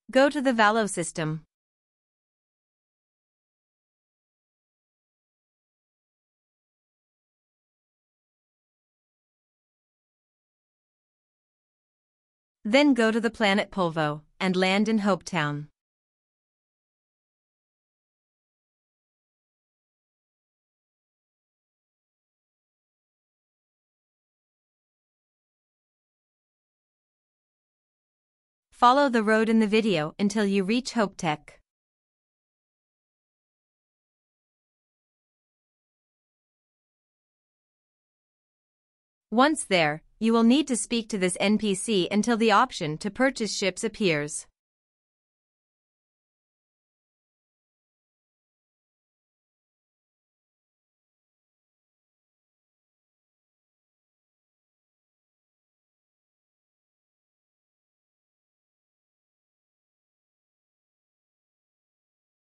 Go to the Valo system. Then go to the planet Polvo and land in Hopetown. Follow the road in the video until you reach Hopetech. Once there, you will need to speak to this NPC until the option to purchase ships appears.